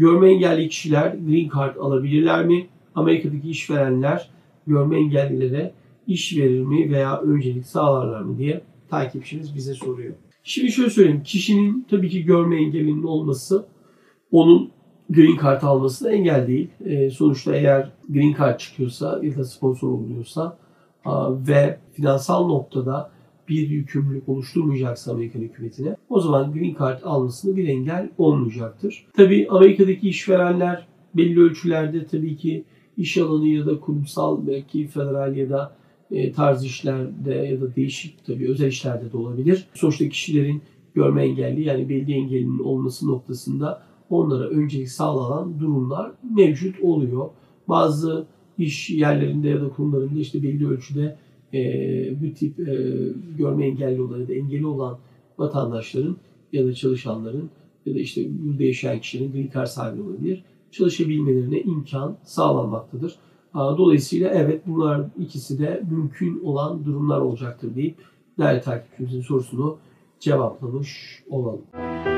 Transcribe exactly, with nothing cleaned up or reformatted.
görme engelli kişiler Green Card alabilirler mi? Amerika'daki işverenler görme engellilere iş verir mi veya öncelik sağlarlar mı diye takipçimiz bize soruyor. Şimdi şöyle söyleyeyim. Kişinin tabii ki görme engellinin olması onun Green Card almasına engel değil. E, sonuçta eğer Green Card çıkıyorsa ya da sponsor oluyorsa a, ve finansal noktada bir yükümlülük oluşturmayacaksa Amerikan hükümetine o zaman Green Card almasına bir engel olmayacaktır. Tabii Amerika'daki işverenler belli ölçülerde tabii ki iş alanı ya da kurumsal belki federal ya da e, tarz işlerde ya da değişik tabii özel işlerde de olabilir. Sonuçta kişilerin görme engelli yani belli engelinin olması noktasında onlara öncelik sağlanan durumlar mevcut oluyor. Bazı iş yerlerinde ya da kurumlarında işte belli ölçüde e, bu tip e, görme engelli olan ya da engeli olan vatandaşların ya da çalışanların ya da işte burada yaşayan kişilerin Green Card sahibi olabilir. Çalışabilmelerine imkan sağlanmaktadır. Dolayısıyla evet bunlar ikisi de mümkün olan durumlar olacaktır deyip değerli takipçimizin sorusunu cevaplamış olalım.